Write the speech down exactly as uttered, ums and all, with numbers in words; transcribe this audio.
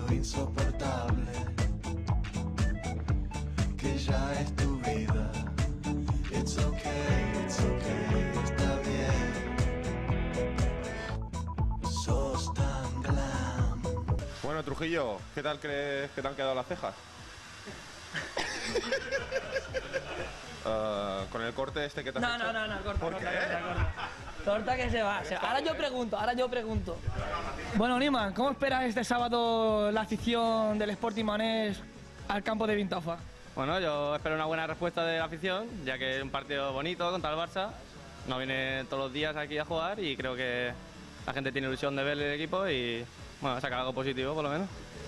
insoportable, que ya es tu vida. It's okay, it's okay, está bien. Sos tan glam. Bueno, Trujillo, ¿qué tal crees que te han quedado las cejas? uh, con el corte este que te has No, hecho. no, no, no, corta, ¿Por corta, qué? corta, corta. Corta que se va. se va. Ahora yo pregunto, ahora yo pregunto. Bueno, Niman, ¿cómo esperas este sábado la afición del Sporting Manés al campo de Vintafa? Bueno, yo espero una buena respuesta de la afición, ya que es un partido bonito contra el Barça. No viene todos los días aquí a jugar y creo que la gente tiene ilusión de ver el equipo y bueno, sacar algo positivo por lo menos.